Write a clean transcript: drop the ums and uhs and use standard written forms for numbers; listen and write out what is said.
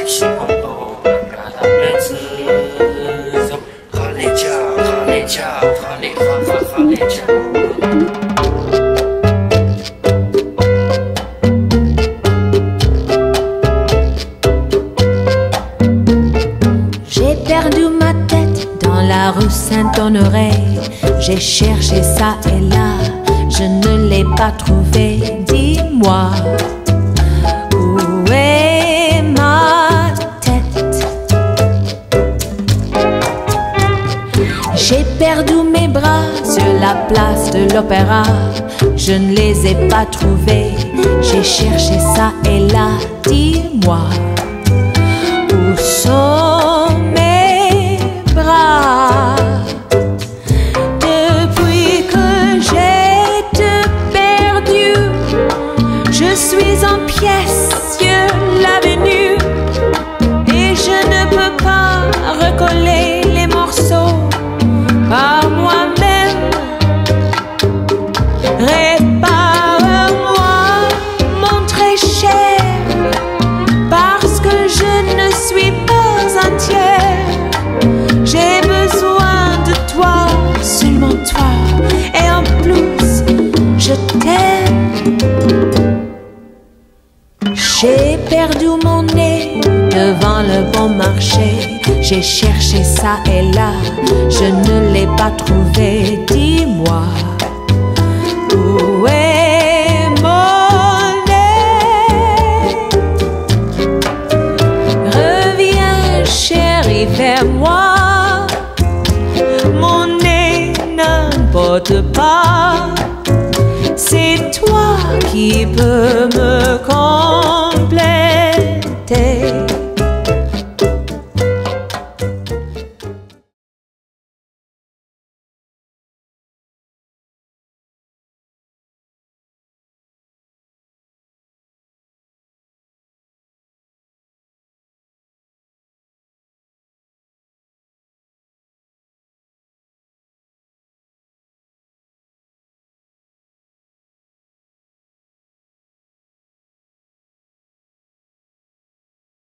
心红豆，嘎达妹子，哈雷家，哈雷家，哈雷哈哈哈雷家。 J'ai perdu ma tête dans la rue Saint-Honoré. J'ai cherché ça et là, je ne l'ai pas trouvé. Dis-moi, où est ma tête? J'ai perdu mes bras sur la place de l'Opéra. Je ne les ai pas trouvés. J'ai cherché ça et là, dis-moi, où sont mes bras? Depuis que j'ai te perdu, je suis en pièces sur l'avenue et je ne peux pas recoller les morceaux par moi-même. Répare-moi, mon très cher, parce que je ne suis pas entière. J'ai besoin de toi, seulement toi, et en plus, je t'aime. J'ai perdu mon nez devant le bon marché. J'ai cherché ça et là, je ne l'ai pas trouvé. Dis-moi, où est mon nez? Reviens, chérie, vers moi. Mon nez n'importe pas. C'est toi qui peux me compléter.